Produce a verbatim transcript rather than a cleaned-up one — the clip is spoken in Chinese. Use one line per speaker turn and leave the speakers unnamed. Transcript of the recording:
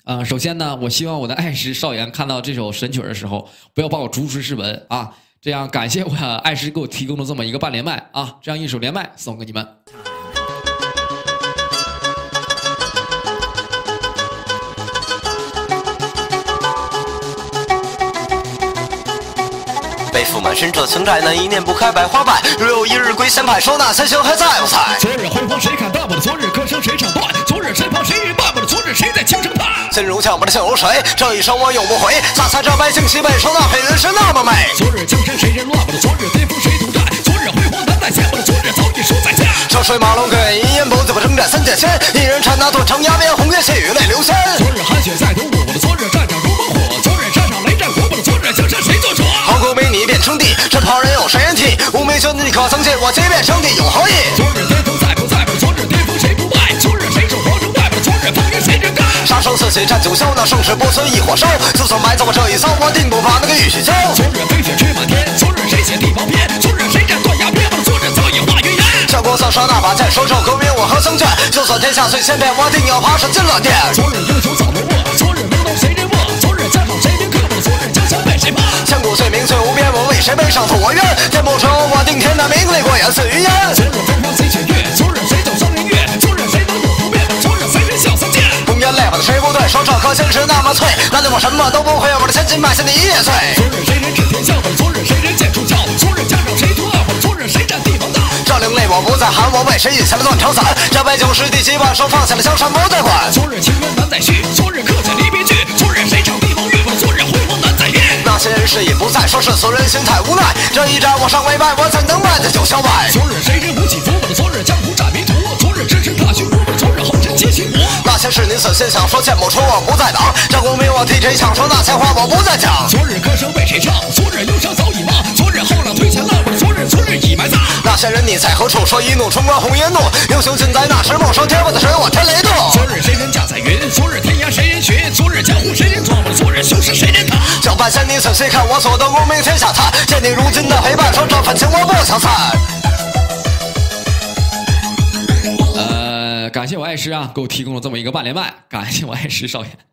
呃，首先呢，我希望我的爱师少言看到这首神曲的时候，不要把我逐出诗文啊。这样感谢我爱师给我提供的这么一个半连麦啊，这样一首连麦送给你们。
背负满身这情债，难一念不开百花败。如有一日归仙派，收那三星还在不在？
昨日辉煌谁看淡不了？昨日歌声谁唱断？昨日身旁谁与伴不了？昨日谁在倾城叹？
心如枪，不知心如水，这一生我永不悔。洒洒这百姓西北，收那配人是那么美。
昨日江山谁人乱不了？昨日巅峰谁独占？昨日辉煌难再现不了？昨日早已说再见。
车水马龙各饮一言，不自不征战三界仙。一人缠那断肠崖边，红叶细雨泪流仙。
昨日汗血在头我不了？昨日战场如猛火，昨日山上雷战国不了？昨日江山谁做主？
好狗没你变成地，这旁人有谁人替？无名兄弟可曾见我即便成地有何意？
昨日巅峰在不在不？昨日巅峰谁不败？昨日谁守皇城败不？昨日风云谁人干？
杀生四起战九霄，那盛世不存一火烧。就算埋葬我这一遭，我定不怕那个玉虚娇。
昨日飞雪吹满天，昨日谁写地方篇？昨日谁斩断崖边？昨日早已化云烟。
战国丧杀那把剑，手手革命我何曾倦？就算天下最千变，我定要爬上金銮殿。
昨日英雄早能卧，昨日名刀谁人握？昨日家好谁人克不？昨日江山被谁霸？
千古罪名最无边，我为谁背上负我冤？天不成，我定天的名利过眼似云烟。
昨日风光谁取月？昨日谁走双人月？昨日谁能有不变？昨日谁人笑三剑？
红颜泪把的谁不对？手掌可心是那么脆，难道我什么都不会？我的千金买下你一夜醉。
昨日谁人指天下本？昨日谁人剑出鞘？昨日家长谁图二本？昨日谁占地方大？
赵灵泪我不再喊，我为谁引下了断肠伞？这杯酒是第几把手放下了江山不再管。
昨日情缘难再续，昨日刻下离别句。昨日谁唱地方玉？昨日辉煌难再现。
那些人事已不在，说世俗人心太无奈。这一战我尚未败，我怎能败在九霄外？
昨日谁人无起伏？昨日江湖战迷途。昨日支持踏虚无。昨日后尘皆虚无。
那些事你死心想说，剑不出我不再挡。这功名我替谁抢？说那些话我不再讲。
昨日歌声为谁唱？昨日忧伤早已忘。昨日后浪推前浪。昨日昨日已埋葬。
那些人你在何处？说一怒冲冠红颜怒。英雄尽在那时，莫说天不的神我天雷动。
昨日谁人驾彩云？昨日天涯谁人寻？昨日江湖谁人闯？昨日雄势谁人踏？
小半仙你仔细看，我所得功名天下叹。见你如今的陪伴，说这份情我不想散。
呃，感谢我爱师啊，给我提供了这么一个半连麦，感谢我爱师少言。